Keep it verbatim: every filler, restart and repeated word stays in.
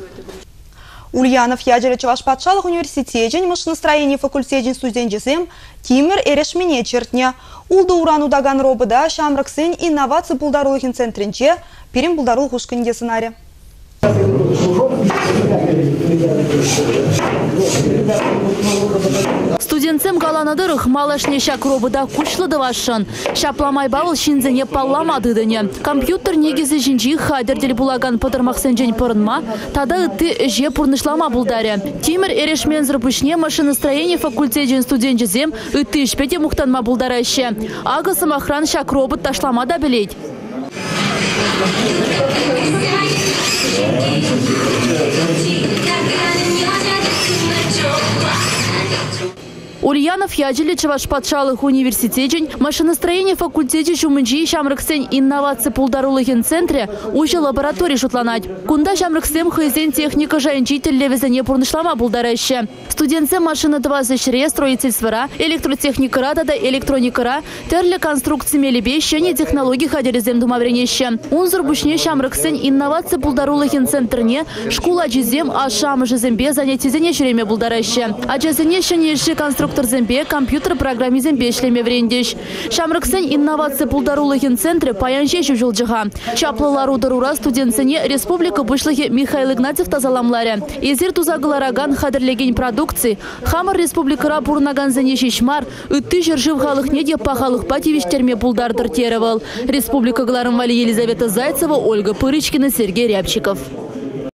Ульянов ядері Чувашпатшалық университетін машиностроение факультетін студентесем Тимир Эрешмене чертне. Улды уранудаган робыда шамрыксын инновация пулдарулығын центрінче перем пулдарул хушкынге сценарий. Студентсем галанадырых малашне шак робыда кучлыды вашын. Шапламай бавыл шинзене палламадыдыне. Компьютер негізі жинжи хадердел булаган пыдырмақсын жен пырынма, тада үтті же пұрнышлама булдаре. Тимир Эрешмензір бүшне машиностроение факультетін студентжізем үтті ішпеде мұқтанма булдараще. Ағысым охран шак робыт ташлама да білейд. Ульянов ядели Чувашпатшалық университетін машиностроение факультеті жумынжи шамрыксен инновация пулдарулығын центре уже лабораторий шутланать. Кунда шамрыксен хызен техника жайынчи телевизоне пұрнышлама булдараще. Студентсе машина двадцать строительствора, электротехникара да электроникара, терлі конструкции мелебе шене технологии хадерезем думавренеще. Унзыр бушне шамрыксен инновация пулдарулығын центрне школа жезем а шамы жезембе занятизене жүреме булдараще. А жезене шенеші конструктор Зембе компьютер программизм бешлеме врендеш. Шамрыксен инновация пулдарулығын центре паянже жүжілжіға. Чаплылару дарура студентсене республика бұшлығы Михаил Игнатьев тазаламларе. Езер тузағылараган хадырлеген продукции, хамыр республикара бұрнаган зене шешмар, үтті жыржив ғалықне де пағалық патевиштерме пулдардыр теревал. Республика Гларымвали Елизавета Зайцева, Ольга Пырычкина, Сергей Рябчиков.